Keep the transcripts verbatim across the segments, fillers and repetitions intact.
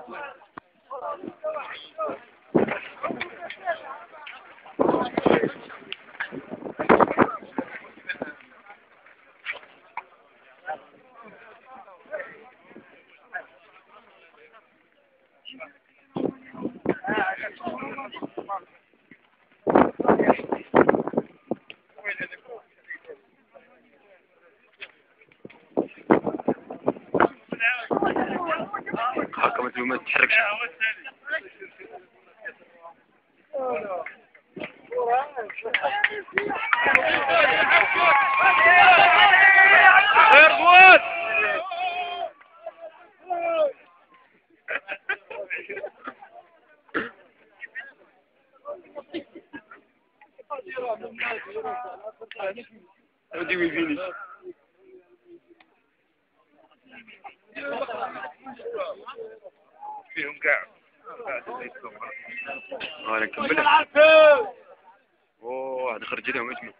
هاكا ما تتحركش. غير غوات ودي ويفيني فيهم كاع انا نكمل. اوه هذا خرج لهم اجمل.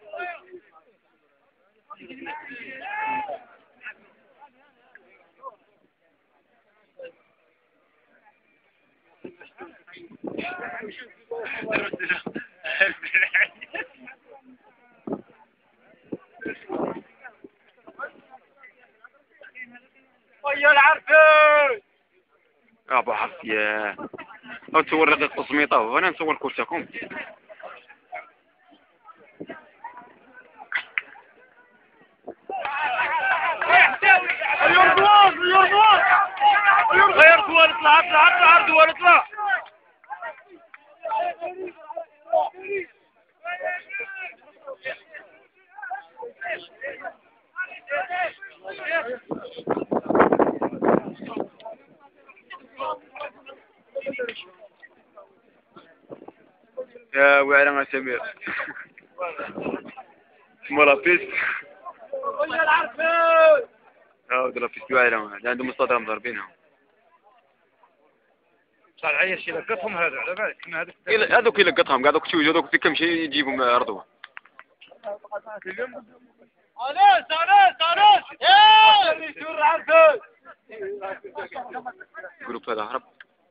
ويا العرفي ابو حفيه او تصور لك التصميطه وانا نصور كرسيكم. غير دوار غير دوار غير دوار اطلع اطلع اطلع دوار اطلع. يا وعرنا سمير مولا بيست ويا العرفي اه دلا بيست وعرنا عندهم مصطدم ضاربينهم صار عيش يلقطهم هذا على بالك من هذوك هذوك يلقطهم هذوك شوي هذوك في كم شيء يجيبهم ارضوا. انس انس انس يا شو العرفي جروب هذا هرب.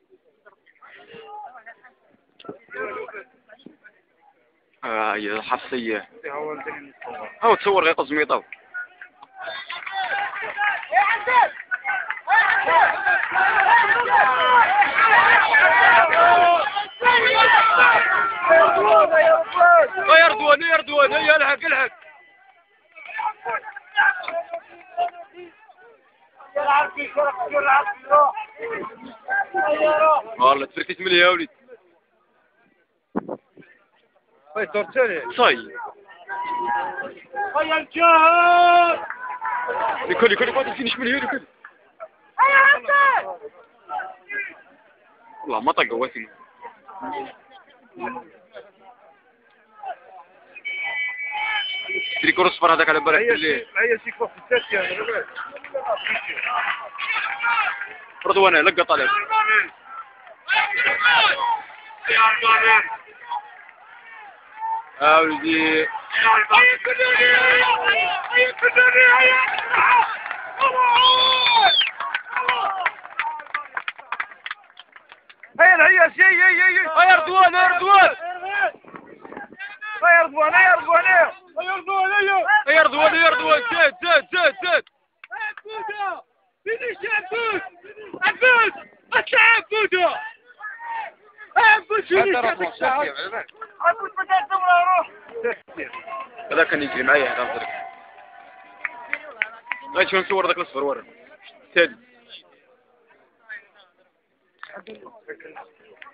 اه يا حصيه هو تصور غير تزميطه. غير دوان غير دوان هيا الحق الحق والله تفركت من يا وليد. هاي تورتني صاي هيا الجهل كل كل قاعد فينيش من هنا كل والله ما طق واسم تريكو الصفر هذاك على بالك اللي هي سيكو في التاسية رضوانه لقط عليك يا ولدي هيا هيا شيء هيا هيا هيا رضوان هيا رضوان هيا رضوان هيا رضوان هيا رضوان هيا رضوان هيا رضوان زاد زاد زاد زاد عبودة فينيش عبود عبود اطلع عبودة عبود فينيش عبود بدأت تمرة روح هذا كان يجري معي هذا نظرك غير شو نصور ذاك الصفر ورا سادي